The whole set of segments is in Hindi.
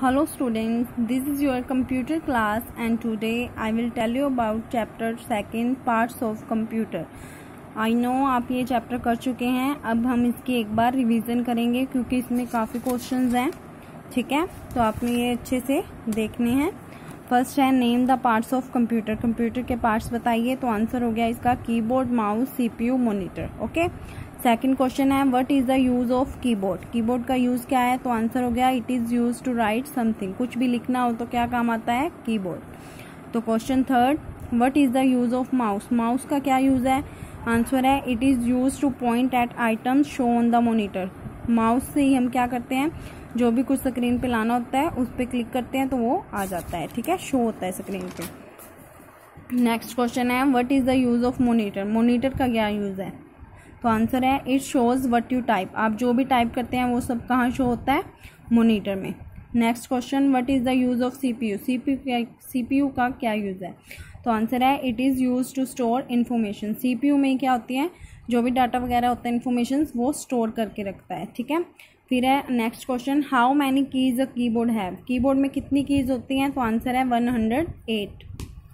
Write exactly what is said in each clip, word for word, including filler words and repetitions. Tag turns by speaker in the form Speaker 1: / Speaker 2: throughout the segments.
Speaker 1: Hello students, this is your computer class and today I will tell you about chapter second parts of computer. I know आप ये चैप्टर कर चुके हैं, अब हम इसकी एक बार रिवीजन करेंगे क्योंकि इसमें काफ़ी क्वेश्चंस हैं. ठीक है, तो आपने ये अच्छे से देखने हैं. फर्स्ट है name the parts of computer. Computer के पार्ट्स बताइए, तो आंसर हो गया इसका keyboard, mouse, CPU, monitor. Okay. Second question है what is the use of keyboard. Keyboard का यूज क्या है, तो आंसर हो गया it is use to write something. कुछ भी लिखना हो तो क्या काम आता है, कीबोर्ड. तो question third what is the use of mouse. Mouse का क्या यूज है, आंसर है it is use to point at items show on the monitor. Mouse से ही हम क्या करते हैं, जो भी कुछ स्क्रीन पे लाना होता है उस पर क्लिक करते हैं तो वो आ जाता है. ठीक है, शो होता है स्क्रीन पे. नेक्स्ट क्वेश्चन है what is the use of monitor. Monitor का क्या यूज है, तो आंसर है it shows what you type. आप जो भी टाइप करते हैं वो सब कहाँ शो होता है, मॉनिटर में. Next question what is the use of CPU. CPU CPU का क्या यूज है, तो आंसर है it is use to store information. CPU में क्या होती है, जो भी डाटा वगैरह होता है इन्फॉर्मेशन वो स्टोर करके रखता है. ठीक है. फिर है next question how many keys a keyboard have. Keyboard में कितनी कीज होती हैं, तो आंसर है one hundred eight.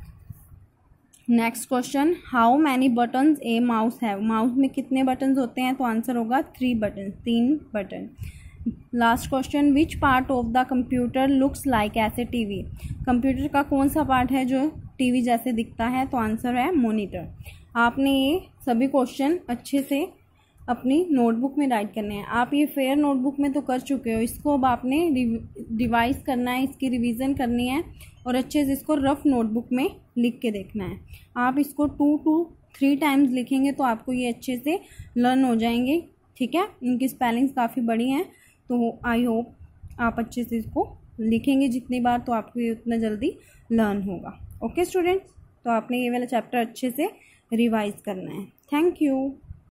Speaker 1: Next question how many buttons a mouse have. Mouse में कितने बटन्स होते हैं, तो आंसर होगा थ्री बटन, तीन button. Last question which part of the computer looks like as a TV. Computer का कौन सा पार्ट है जो टीवी जैसे दिखता है, तो आंसर है मॉनिटर. आपने ये सभी क्वेश्चन अच्छे से अपनी नोटबुक में राइट करने हैं. आप ये फेयर नोटबुक में तो कर चुके हो, इसको अब आपने रिवाइज करना है, इसकी रिवीजन करनी है और अच्छे से इसको रफ नोटबुक में लिख के देखना है. आप इसको टू टू थ्री टाइम्स लिखेंगे तो आपको ये अच्छे से लर्न हो जाएंगे. ठीक है, इनकी स्पेलिंग्स काफ़ी बड़ी हैं, तो आई होप आप अच्छे से इसको लिखेंगे जितनी बार, तो आपको ये उतना जल्दी लर्न होगा. ओके स्टूडेंट्स, तो आपने ये वाला चैप्टर अच्छे से रिवाइज करना है. Thank you.